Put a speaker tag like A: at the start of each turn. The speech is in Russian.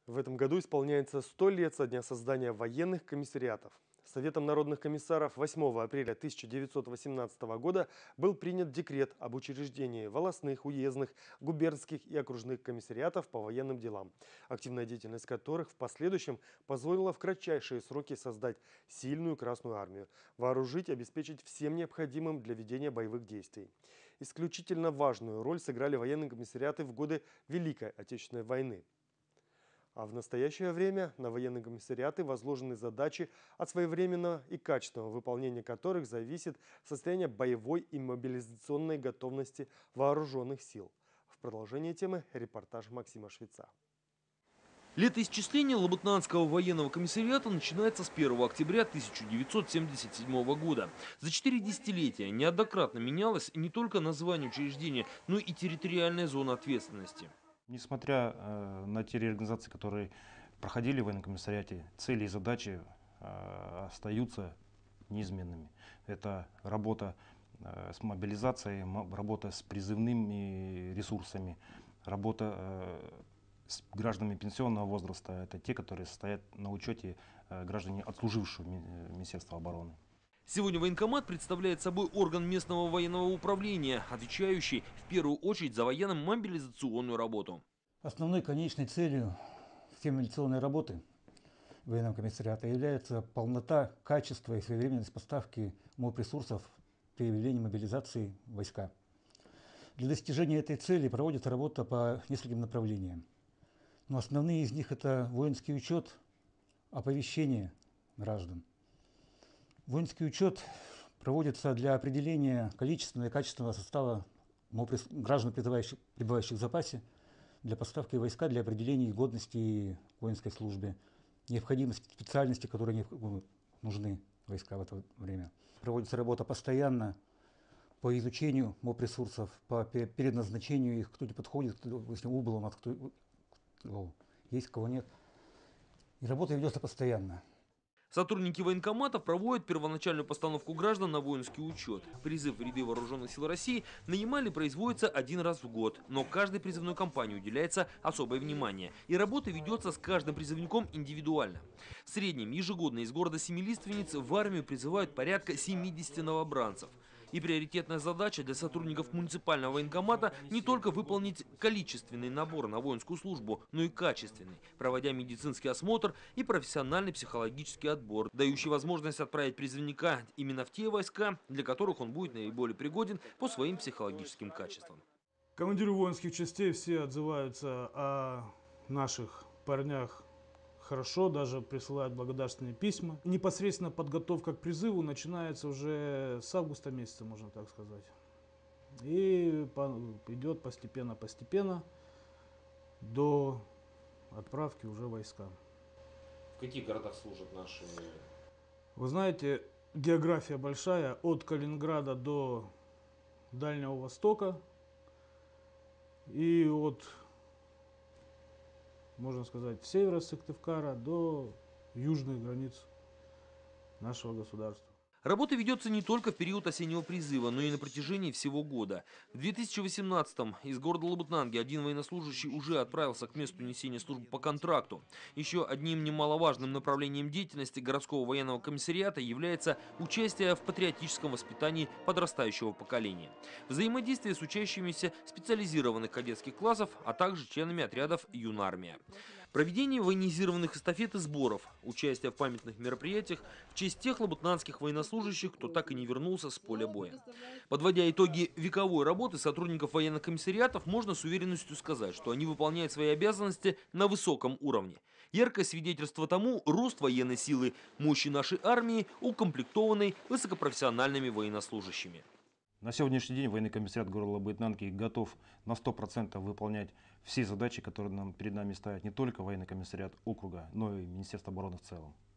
A: В этом году исполняется 100 лет со дня создания военных комиссариатов. Советом народных комиссаров 8 апреля 1918 года был принят декрет об учреждении волостных, уездных, губернских и окружных комиссариатов по военным делам, активная деятельность которых в последующем позволила в кратчайшие сроки создать сильную Красную армию, вооружить и обеспечить всем необходимым для ведения боевых действий. Исключительно важную роль сыграли военные комиссариаты в годы Великой Отечественной войны. А в настоящее время на военные комиссариаты возложены задачи, от своевременного и качественного выполнения которых зависит состояние боевой и мобилизационной готовности вооруженных сил. В продолжение темы репортаж Максима Швеца.
B: Летоисчисление Лабытнанского военного комиссариата начинается с 1 октября 1977 года. За 4 десятилетия неоднократно менялось не только название учреждения, но и территориальная зона ответственности.
C: Несмотря на те реорганизации, которые проходили в военном комиссариате, цели и задачи остаются неизменными. Это работа с мобилизацией, работа с призывными ресурсами, работа с гражданами пенсионного возраста. Это те, которые состоят на учете граждане, отслужившего Министерства обороны.
B: Сегодня военкомат представляет собой орган местного военного управления, отвечающий в первую очередь за военно-мобилизационную работу.
D: Основной конечной целью всей мобилизационной работы военного комиссариата является полнота, качество и своевременность поставки моб-ресурсов при объявлении мобилизации войска. Для достижения этой цели проводится работа по нескольким направлениям. Но основные из них – это воинский учет, оповещение граждан. Воинский учет проводится для определения количественного и качественного состава граждан, пребывающих в запасе, для поставки войска, для определения годности воинской службе, необходимости специальности, которые нужны войска в это время. Проводится работа постоянно по изучению моб-ресурсов, по переназначению их, кто не подходит, кто убыл, кто есть, кого нет. И работа ведется постоянно.
B: Сотрудники военкоматов проводят первоначальную постановку граждан на воинский учет. Призыв в ряды вооруженных сил России нанимали производится один раз в год, но каждой призывной кампании уделяется особое внимание. И работа ведется с каждым призывником индивидуально. В среднем ежегодно из города Семилиственниц в армию призывают порядка 70 новобранцев. И приоритетная задача для сотрудников муниципального военкомата не только выполнить количественный набор на воинскую службу, но и качественный, проводя медицинский осмотр и профессиональный психологический отбор, дающий возможность отправить призывника именно в те войска, для которых он будет наиболее пригоден по своим психологическим качествам.
E: Командиры воинских частей все отзываются о наших парнях хорошо, даже присылают благодарственные письма. Непосредственно подготовка к призыву начинается уже с августа месяца, можно так сказать. И идет постепенно до отправки уже войска.
B: В каких городах служат наши?
E: Вы знаете, география большая, от Калининграда до Дальнего Востока и от, можно сказать, севера Сыктывкара до южных границ нашего государства.
B: Работа ведется не только в период осеннего призыва, но и на протяжении всего года. В 2018-м из города Лабытнанги один военнослужащий уже отправился к месту несения службы по контракту. Еще одним немаловажным направлением деятельности городского военного комиссариата является участие в патриотическом воспитании подрастающего поколения. Взаимодействие с учащимися специализированных кадетских классов, а также членами отрядов «Юнармия». Проведение военизированных эстафет и сборов, участие в памятных мероприятиях в честь тех лабытнанских военнослужащих, кто так и не вернулся с поля боя. Подводя итоги вековой работы сотрудников военных комиссариатов, можно с уверенностью сказать, что они выполняют свои обязанности на высоком уровне. Яркое свидетельство тому – рост военной силы, мощи нашей армии, укомплектованной высокопрофессиональными военнослужащими.
C: На сегодняшний день военный комиссариат города Лабытнанги готов на 100% выполнять все задачи, которые перед нами ставят не только военный комиссариат округа, но и Министерство обороны в целом.